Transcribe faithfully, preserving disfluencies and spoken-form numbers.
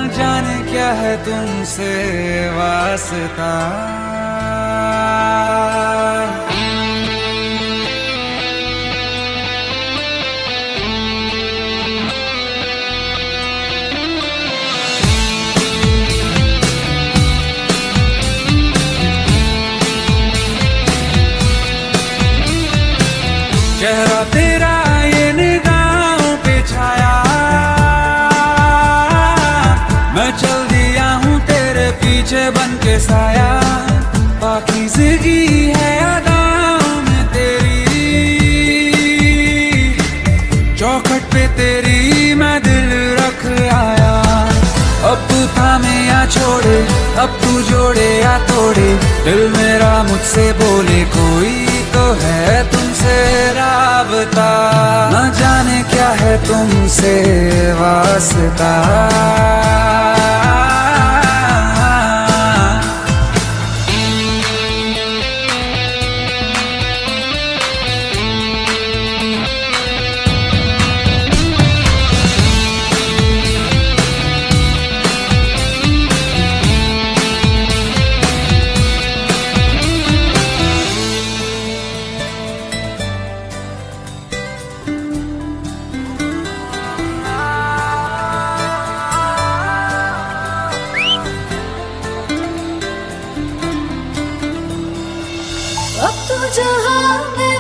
जाने क्या है तुमसे वास्ता। चेहरा तेरा ये निगाहों पे छाया, मैं चल दिया हूँ तेरे पीछे बन के साया। पाकीज़गी है अदाओं में तेरी, चौखट पे तेरी मैं दिल रख आया। अब तू थामे या छोड़े, अब तू जोड़े या तोड़े, दिल मेरा मुझसे बोले कोई तो है तुमसे राबता। न जाने क्या है तुमसे वास्ता। अब तो जहां में